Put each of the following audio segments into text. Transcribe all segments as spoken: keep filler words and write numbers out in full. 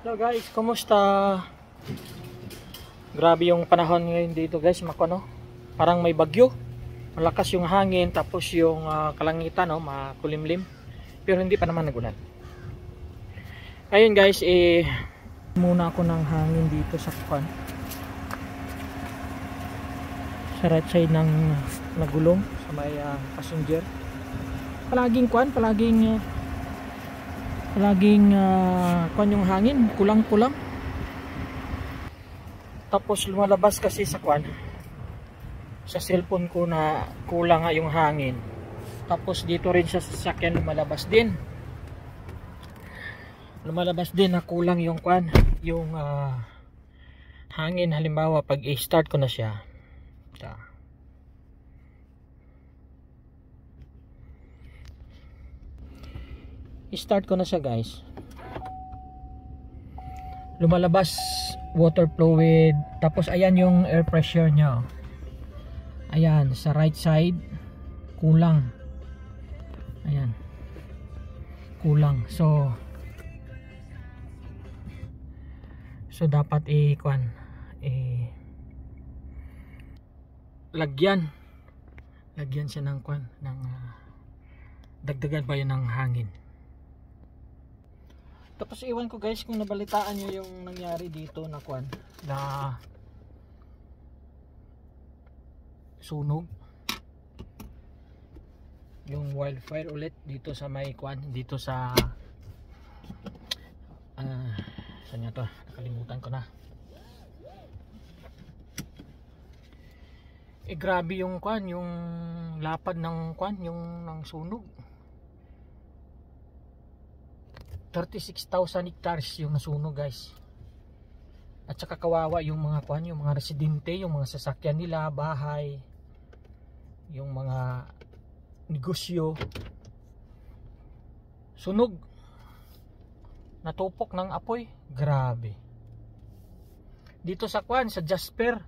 Hello guys, kumusta? Grabe yung panahon ngayon dito guys, makono. Parang may bagyo. Malakas yung hangin, tapos yung uh, kalangitan, no, makulimlim. Pero hindi pa naman nagulan. Ayun guys, eh muna ako ng hangin dito sa kuan. Sa right side ng nagulong sa may uh, passenger. Palaging kuan, palaging uh, Palaging uh, kuan yung hangin, kulang-kulang. Tapos lumalabas kasi sa kuan, sa cellphone ko na kulang nga yung hangin. Tapos dito rin sa sasakyan lumalabas din. Lumalabas din na kulang yung kuan, yung uh, hangin. Halimbawa pag i-start ko na siya. Ito. I-start ko na siya guys. Lumalabas water fluid. Tapos ayan yung air pressure nya. Ayan sa right side kulang. Ayan. Kulang. So So dapat i-kuan eh lagyan. Lagyan siya ng kuan ng uh, dagdagan pa yun ng hangin. Tapos iwan ko guys kung nabalitaan nyo yung nangyari dito na kuan na sunog, yung wildfire ulit dito sa may kuan, dito sa uh, saan nga to, nakalimutan ko na. Eh grabe yung kuan, yung lapad ng kuan, yung ng sunog. thirty-six thousand hectares yung nasunog guys. At saka kawawa yung mga kuan, yung mga residente, yung mga sasakyan nila, bahay, yung mga negosyo. Sunog. Natupok ng apoy. Grabe. Dito sa kuan, sa Jasper.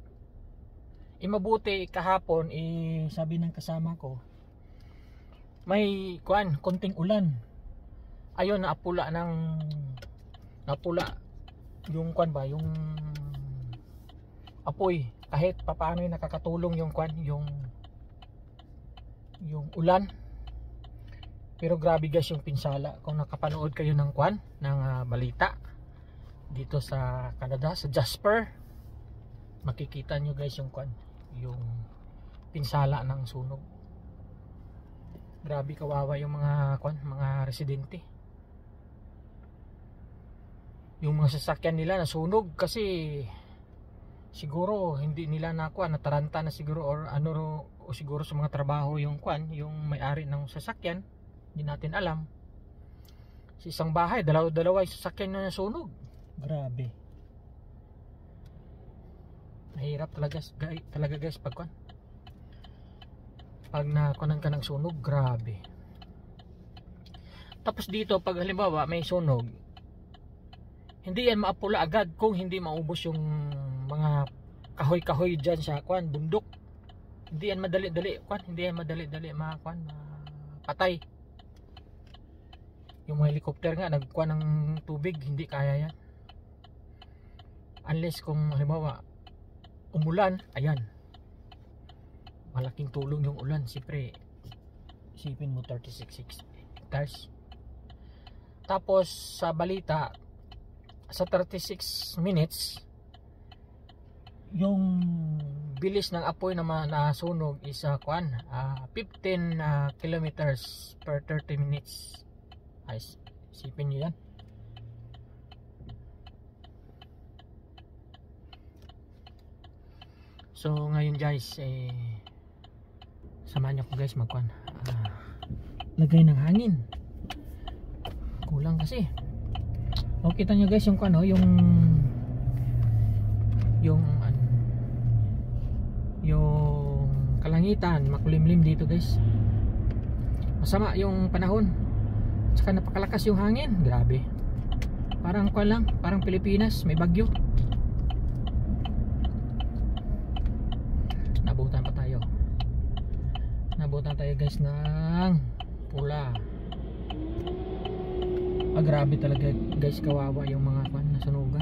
Imabuti kahapon, eh, sabi ng kasama ko, may kuan, konting ulan. Ayun, naapula ng napula yung kwan ba, yung apoy. Kahit papaano yung nakakatulong yung kwan, yung yung ulan. Pero grabe guys yung pinsala. Kung nakapanood kayo ng kwan, ng uh, balita dito sa Canada, sa Jasper, makikita nyo guys yung kwan, yung pinsala ng sunog. Grabe kawawa yung mga kwan, mga residente. Yung mga sasakyan nila nasunog kasi siguro hindi nila nakuha, nataranta na siguro, or ano, o siguro sa mga trabaho yung kwan, yung may-ari ng sasakyan, hindi natin alam. Sa isang bahay, dalawa-dalawa yung sasakyan na nasunog. Grabe. Mahirap talaga, talaga guys pag kwan, pag nakunan ka ng sunog, grabe. Tapos dito pag halimbawa may sunog, hindi yan maapula agad kung hindi maubos yung mga kahoy-kahoy dyan sa kwan, bundok. Hindi yan madali-dali kwan, hindi yan madali-dali mga kwan, patay. Yung mga helicopter nga nagkuan ng tubig, hindi kaya yan. Unless kung halimbawa umulan, ayan, malaking tulong yung ulan. Siyempre isipin mo thirty-six hectares. Tapos sa balita, sa thirty-six minutes yung bilis ng apoy na nasunog is uh, kuan, uh, fifteen uh, kilometers per thirty minutes. Ay, isipin nyo yan. So ngayon guys, eh, samahan nyo ko guys magkuan, uh, lagay ng hangin. Kulang kasi. O kita nyo guys yung ano, yung yung ano, yung kalangitan, makulimlim dito guys. Masama yung panahon. Saka napakalakas yung hangin, grabe. Parang kuan lang, parang Pilipinas, may bagyo. Nabutan pa tayo. Nabutan tayo guys ng pula. Ah, grabe talaga guys, kawawa yung mga kwan nasunugan.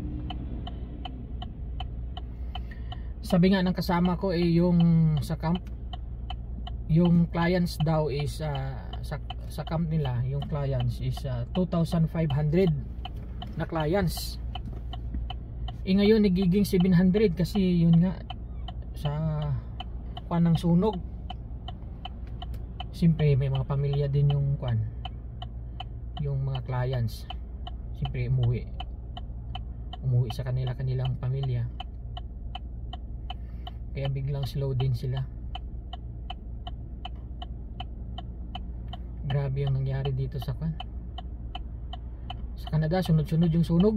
Sabi nga ng kasama ko eh, yung sa camp, yung clients daw is uh, sa, sa camp nila, yung clients is uh, two thousand five hundred na clients. Eh ngayon nagiging seven hundred kasi yun nga sa kwan ng sunog. Siyempre may mga pamilya din yung kwan, yung mga clients. Siyempre umuwi umuwi sa kanila kanilang pamilya, kaya biglang slow din sila. Grabe yung nangyari dito sa kwan, sa Canada. Sunod-sunod yung sunog.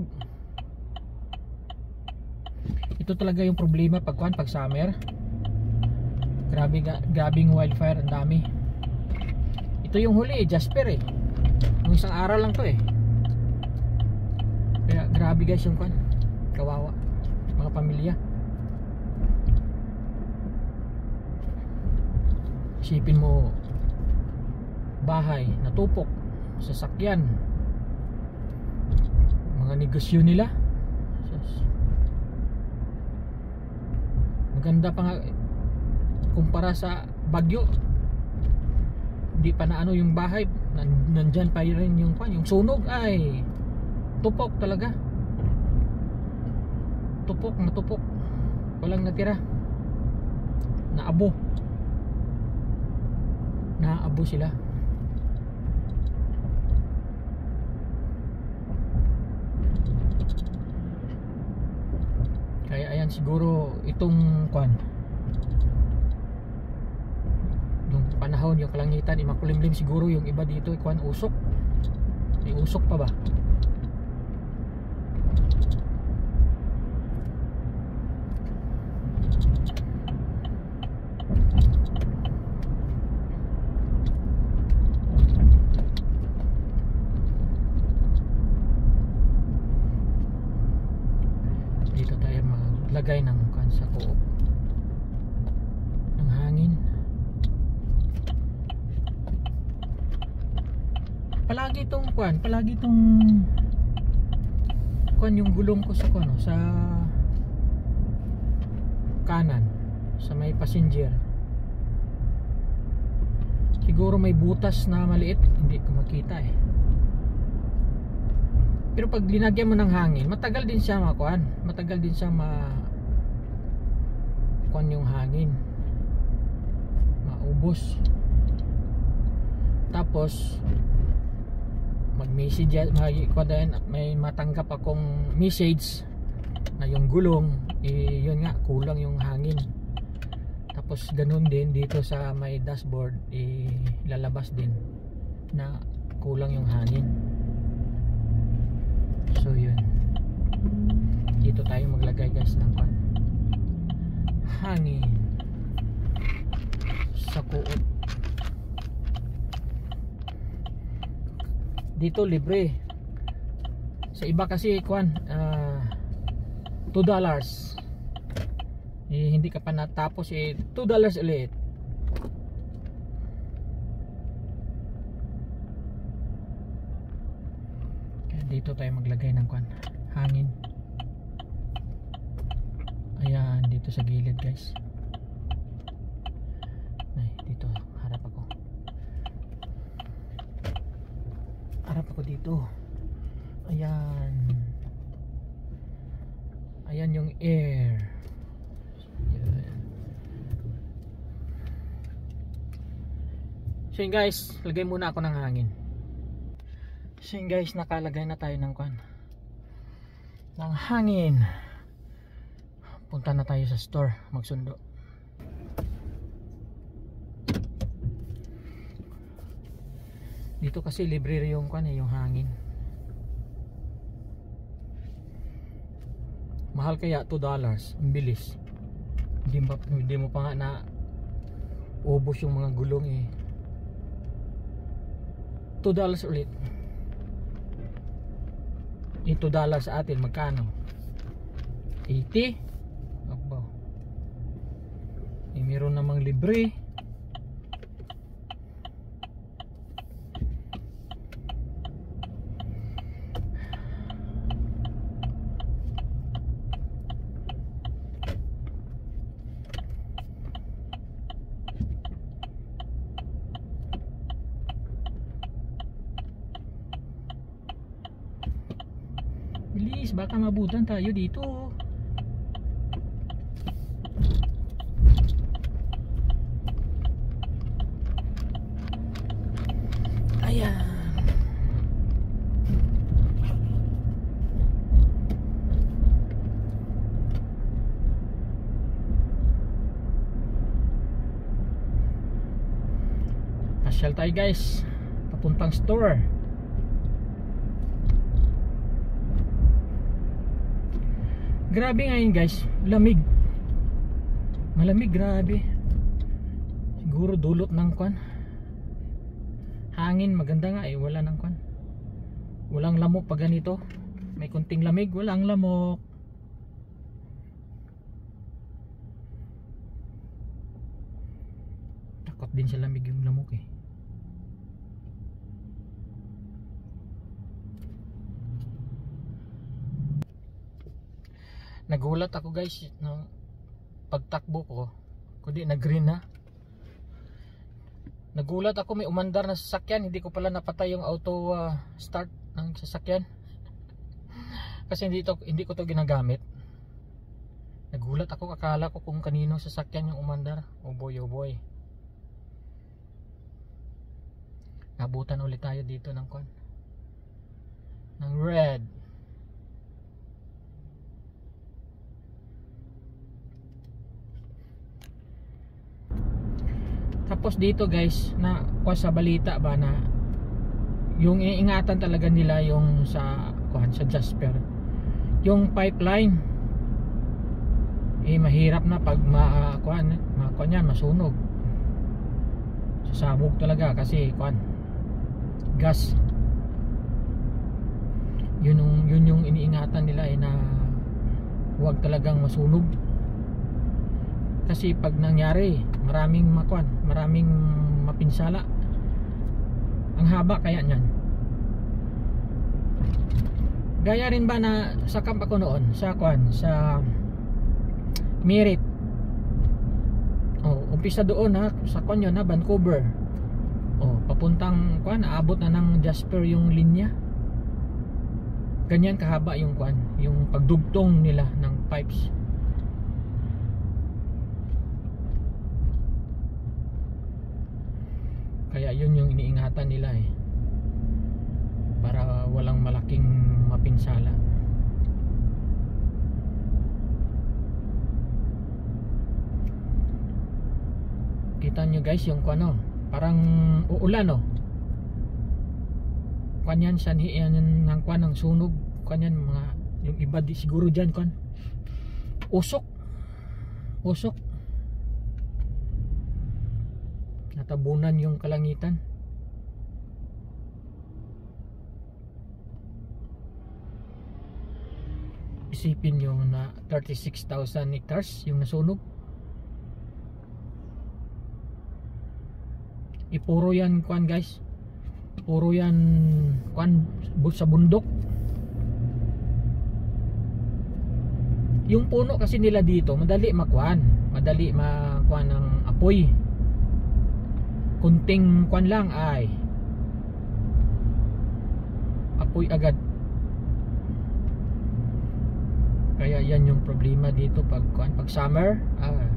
Ito talaga yung problema pag kwan, pag summer. Grabe, grabing wildfire, ang dami. Ito yung huli eh, Jasper eh. Nung isang araw lang to eh. Kaya grabe guys yung kwan, kawawa mga pamilya. Isipin mo, bahay natupok, sasakyan, mga negosyo nila. Maganda pa nga kumpara sa bagyo. Hindi pa na ano yung bahay, nandyan pa rin yung kwan, yung sunog ay tupok talaga. Tupok, matupok, walang natira. Naabo. Naabo sila. Kaya ayan, siguro itong kwan, yung panahon, yung kalangitan, imakulimlim siguro yung iba dito, kwan, usok. May usok pa ba? Dito tayo maglagay ng kwan sa co-op ng hangin. Palagi itong kwan, palagi itong kwan yung gulong ko sa kwan, sa kanan, sa may passenger. Siguro may butas na maliit, hindi ko makita eh. Pero pag linagyan mo ng hangin, matagal din siya makuan, matagal din siya ma kuan yung hangin, maubos. Tapos mag-message, may, may matanggap akong message na yung gulong eh, yun nga, kulang yung hangin. Tapos ganun din dito sa may dashboard, eh, lalabas din na kulang yung hangin. So yun, dito tayo maglagay guys ng hangin sa co-op. Dito libre, sa iba kasi kwan, uh, two dollars eh, hindi ka pa natapos eh, two dollars ulit. Dito tayo maglagay ng kwan, hangin. Ayan, dito sa gilid guys. Ay, dito harap ako. Harap ako dito. Ayan. Ayan yung air. Ayan. So yun guys, lagay muna ako ng hangin. So yun guys, nakalagay na tayo ng kwan, ng hangin. Punta na tayo sa store magsundo. Dito kasi libre yung kwan eh, yung hangin. Mahal kaya two dollars, ang bilis. Hindi, ba, hindi mo pa nga na ubos yung mga gulong eh. two dollars ulit. two dollars sa atin magkano? eighty? Aba. Eh, meron namang libre. Bilis, baka mabutan tayo dito. Ayan. Pasyal tayo guys, papuntang store. Grabe ngayon guys, lamig. Malamig, grabe. Siguro dulot ng kwan. Hangin, maganda nga eh, wala nang kwan. Walang lamok pag ganito. May kunting lamig, walang lamok. Takot din sa lamig yung lamok eh. Nagulat ako guys ng pagtakbo ko, kundi na green na. Nagulat ako, may umandar na sasakyan, hindi ko pala napatay yung auto uh, start ng sasakyan. Kasi hindi, to, hindi ko to ginagamit. Nagulat ako, akala ko kung kanino sasakyan yung umandar. Oh boy, oh boy. Nabutan ulit tayo dito ng kon, ng red. Tapos dito guys, na kuha sa balita ba na yung iingatan talaga nila yung sa kuha sa Jasper, yung pipeline eh mahirap na pag ma kuha ma kuha niyan, masunog, sasabog talaga kasi kuha gas. Yun yung, yun yung iniingatan nila eh, na huwag talagang masunog. Kasi pag nangyari, maraming makuan, maraming mapinsala. Ang haba kaya niyan. Gaya rin ba na sa camp ako noon, sa kuan, sa Merit. Oh, umpisa doon ha, sa kuan yun na Vancouver. Oh, papuntang kuan, aabot na ng Jasper yung linya. Ganyan kahaba yung kuan, yung pagdugtong nila ng pipes. Kaya yun yung iniingatan nila eh, para walang malaking mapinsala. Kita nyo guys yung ano, parang uulan oh. Kanyan sanhi yan ng kwan ng sunog. Kanyan mga yung iba di siguro dyan kwan. Usok. Usok. Natabunan yung kalangitan. Isipin nyo na thirty-six thousand hectares yung nasunog. Ipuro yan kwan guys, puro yan kwan sa bundok. Yung puno kasi nila dito madali makwan, madali makwan ng apoy. Kunting kwan lang ay apoy agad. Kaya yan yung problema dito pag kwan, pag summer. Ah.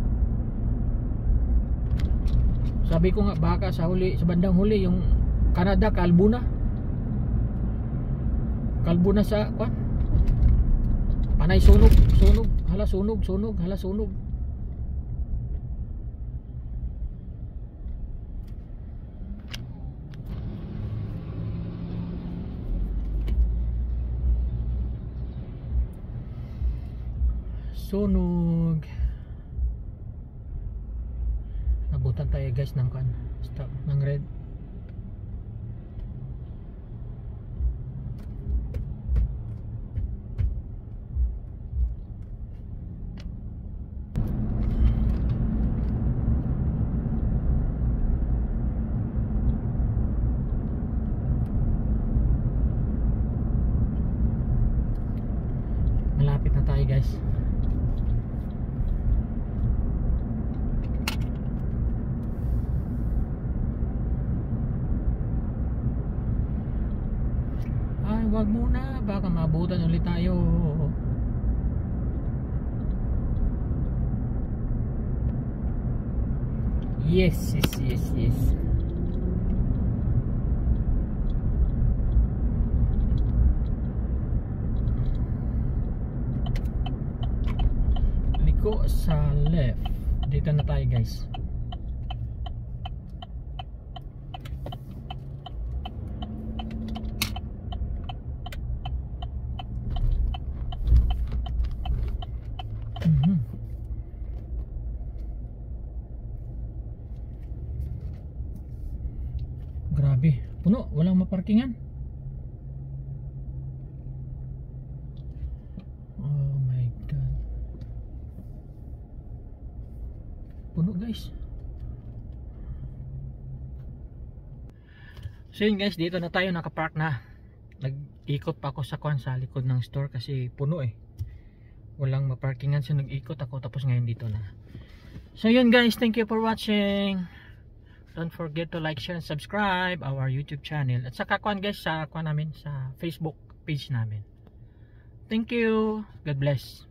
Sabi ko nga baka sa huli, sa bandang huli yung Canada kalbo na. Kalbo na sa kwan. Panay sunog, sunog, hala sunog, sunog, hala sunog. Sunog. Nabutan tayo guys ng kan, stop ng red. Malapit na tayo guys. I wag muna, baka maabutan ulit tayo. Yes, yes, yes, yes. Liko sa left. Dito na tayo, guys. Mhm. Grabe, puno, walang maparkingan. Oh my god. Puno, guys. So yun, guys, dito na tayo nakapark na. Nag-ikot pa ako sa kwan sa likod ng store kasi puno eh. Walang maparkingan, so nag-ikot ako tapos ngayon dito na. So yun, guys, thank you for watching. Don't forget to like, share, and subscribe our YouTube channel. At saka kwan, guys, sa kwan namin sa Facebook page namin. Thank you. God bless.